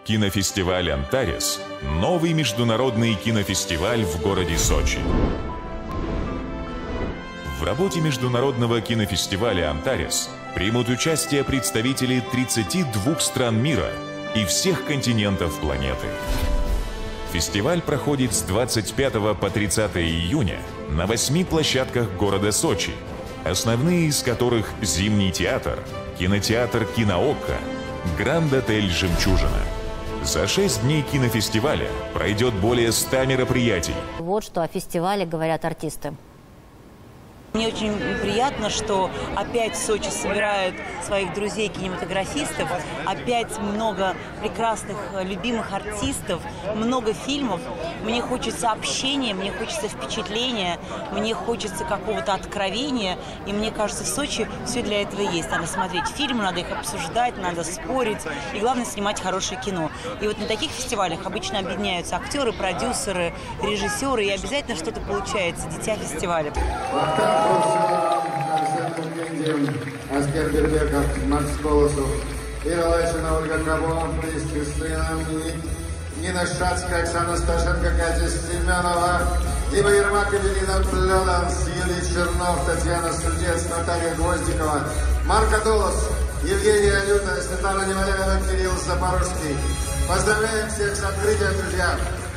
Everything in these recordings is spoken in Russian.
Кинофестиваль «Антарес» – новый международный кинофестиваль в городе Сочи. В работе международного кинофестиваля «Антарес» примут участие представители 32 стран мира и всех континентов планеты. Фестиваль проходит с 25 по 30 июня на 8 площадках города Сочи, основные из которых Зимний театр, кинотеатр «Киноока», Гранд-отель «Жемчужина». За 6 дней кинофестиваля пройдет более 100 мероприятий. Вот что о фестивале говорят артисты. Мне очень приятно, что опять в Сочи собирают своих друзей-кинематографистов, опять много прекрасных, любимых артистов, много фильмов. Мне хочется общения, мне хочется впечатления, мне хочется какого-то откровения. И мне кажется, в Сочи все для этого есть. Надо смотреть фильмы, надо их обсуждать, надо спорить. И главное, снимать хорошее кино. И вот на таких фестивалях обычно объединяются актеры, продюсеры, режиссеры. И обязательно что-то получается. Дитя фестиваля. Аскер Бербеков, Макс Колосов, Ира Лайшина, Ольга Кабова, Нина Шацкая, Оксана Сташенко, Катя Семенова, Дима Ермак, Эвелина Плёданс, Юрий Чернов, Татьяна Судец, Наталья Гвоздикова, Марко Долос, Евгений Анюта, Светлана Немоляева, Кирилл Запорожский. Поздравляем всех с открытием, друзья!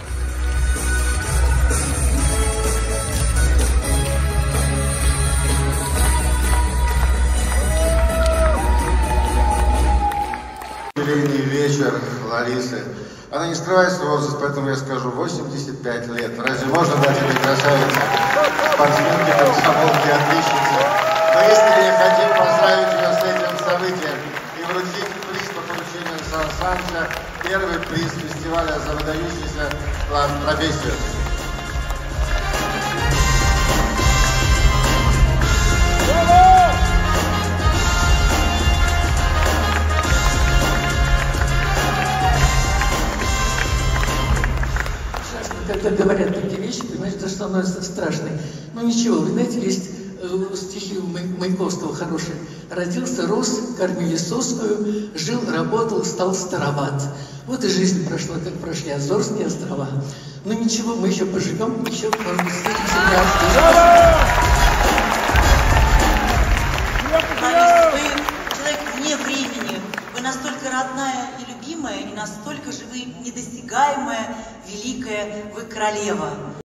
Юбилейный вечер Ларисы. Она не скрывает свой возраст, поэтому я скажу 85 лет. Разве можно дать этой красавице, спортсменке, комсомолке, отличнице? Но искренне хотим поздравить ее с этим событием и вручить приз по поручению Сан Саныча, первый приз фестиваля за выдающийся вклад в профессию. Когда говорят такие вещи, понимаете, это становится страшной. Но ничего, вы знаете, есть стихи Маяковского хорошие. Родился, рос, кормили сосную, жил, работал, стал староват. Вот и жизнь прошла, как прошли Азорские острова. Но ничего, мы еще поживем, еще, может быть, встретимся не раз. Вы человек вне времени, вы настолько родная и любимая, и настолько же вы недосягаемая, великая, вы королева.